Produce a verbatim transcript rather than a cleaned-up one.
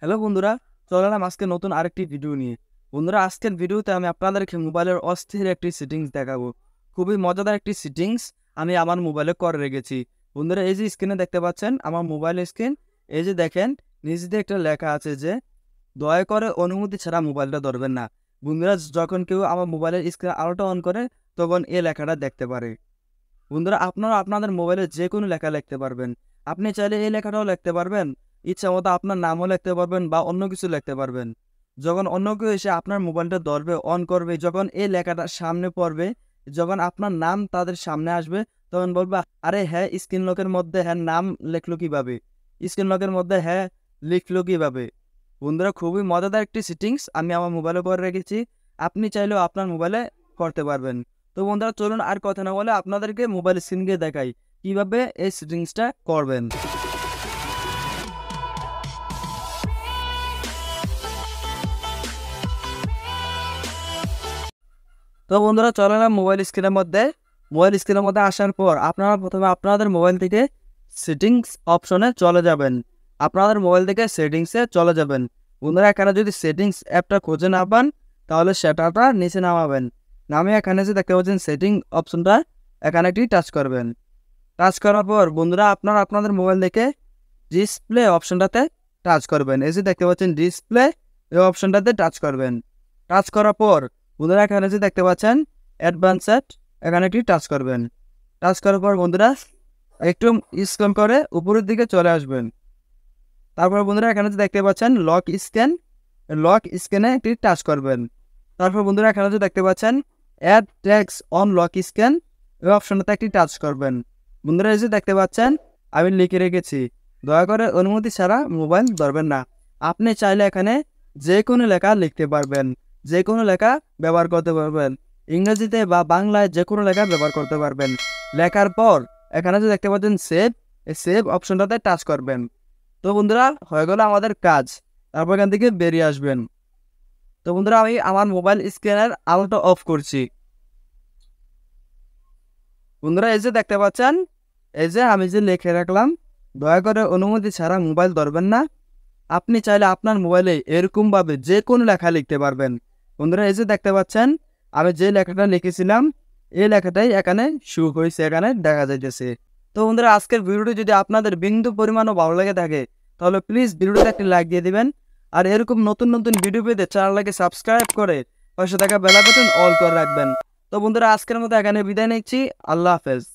Hello বন্ধুরা, চলে এলাম আজকে নতুন আরেকটি ভিডিও নিয়ে। বন্ধুরা, আজকের ভিডিওতে আমি আপনাদেরকে মোবাইলের অস্থির একটি সেটিংস দেখাবো। খুবই মজাদার একটি সেটিংস আমি আমার মোবাইলে করে রেখেছি। বন্ধুরা, এই যে স্ক্রিনে দেখতে পাচ্ছেন আমার মোবাইল স্ক্রিন, এই যে দেখেন নিচে দিয়ে একটা লেখা আছে যে দয়া করে অনুমতি ছাড়া মোবাইলটা ধরবেন না। বন্ধুরা, যখন কেউ আমার মোবাইলের স্ক্রিন আলোটা অন করে তখন এই লেখাটা দেখতে পারে। বন্ধুরা, আপনারা আপনাদের মোবাইলে যে কোনো লেখা লিখতে পারবেন। আপনি চাইলে এই লেখাটাও লিখতে পারবেন, ইচ্ছা মতো আপনার নামও লিখতে পারবেন বা অন্য কিছু লিখতে পারবেন। যখন অন্য কেউ এসে আপনার মোবাইলটা ধরবে, অন করবে, যখন এই লেখাটা সামনে পড়বে, যখন আপনার নাম তাদের সামনে আসবে, তখন বলবে আরে হ্যাঁ, স্ক্রিন লকের মধ্যে হ্যাঁ নাম লিখলো কিভাবে, স্ক্রিন লকের মধ্যে হ্যাঁ লিখলো কিভাবে। বন্ধুরা, খুবই মজাদার একটি সেটিংস আমি আমার মোবাইলে করে রেখেছি। আপনি চাইলেও আপনার মোবাইলে করতে পারবেন। তো বন্ধুরা, চলুন আর কথা না বলে আপনাদেরকে মোবাইল স্ক্রিন দিয়ে দেখাই কিভাবে এই সেটিংসটা করবেন। তো বন্ধুরা, চলে এলাম মোবাইল স্ক্রিনের মধ্যে। মোবাইল স্ক্রিনের মধ্যে আসার পর আপনারা প্রথমে আপনাদের মোবাইল থেকে সেটিংস অপশনে চলে যাবেন। আপনাদের মোবাইল থেকে সেটিংসে চলে যাবেন। বন্ধুরা, এখানে যদি সেটিংস অ্যাপটা খুঁজে না পান তাহলে সেটাটা নিচে নামাবেন। নামে এখানে যে দেখতে পাচ্ছেন সেটিং অপশনটা, এখানে একটি টাচ করবেন। টাচ করার পর বন্ধুরা, আপনারা আপনাদের মোবাইল থেকে ডিসপ্লে অপশনটাতে টাচ করবেন। এই যে দেখতে পাচ্ছেন ডিসপ্লে, এই অপশনটাতে টাচ করবেন। টাচ করার পর বন্ধুরা, এখানে যে দেখতে পাচ্ছেন অ্যাডভান্সড, এখানে একটি টাচ করবেন। টাচ করার পর বন্ধুরা একটু স্ক্রল করে উপরের দিকে চলে আসবেন। তারপর বন্ধুরা, এখানে যে দেখতে পাচ্ছেন লক স্ক্যান, লক স্ক্যানে একটি টাচ করবেন। তারপর বন্ধুরা, এখানে যে দেখতে পাচ্ছেন add tax on lock scan, এই অপশনটাতে একটি টাচ করবেন। বন্ধুরা, এই যে দেখতে পাচ্ছেন আমি লিখে রেখেছি দয়া করে অনুমতি ছাড়া মোবাইল ধরবেন না। আপনি চাইলে এখানে যে কোনো লেখা লিখতে পারবেন, যে কোনো লেখা ব্যবহার করতে পারবেন, ইংরেজিতে বা বাংলায় যে কোনো লেখা ব্যবহার করতে পারবেন। লেখার পর এখানে যে দেখতে পাচ্ছেন সেভ, এই সেভ অপশনটাতে টাচ করবেন। তো বন্ধুরা, হয়ে গেল আমাদের কাজ। তারপর এখান থেকে বেরিয়ে আসবেন। তো বন্ধুরা, আমি আমার মোবাইল স্ক্রিনের আলোটা অফ করছি। বন্ধুরা, এই যে দেখতে পাচ্ছেন, এই যে আমি যে লিখে রাখলাম দয়া করে অনুমতি ছাড়া মোবাইল ধরবেন না। আপনি চাইলে আপনার মোবাইলে এরকমভাবে যে কোনো লেখা লিখতে পারবেন। বন্ধুরা, এই যে দেখতে পাচ্ছেন আমি যে লেখাটা লিখেছিলাম এই লেখাটাই এখানে শো হয়েছে, এখানে দেখা যাইতেছে। তো বন্ধুরা, আজকের ভিডিওটি যদি আপনাদের বিন্দু পরিমাণও ভালো লেগে থাকে তাহলে প্লিজ ভিডিওতে একটি লাইক দিয়ে দিবেন। আর এরকম নতুন নতুন ভিডিও পেতে চ্যানেলটাকে সাবস্ক্রাইব করে পাশে থাকা বেল বাটন অল করে রাখবেন। তো বন্ধুরা, আজকের মতো এখানে বিদায় নিচ্ছি। আল্লাহ হাফেজ।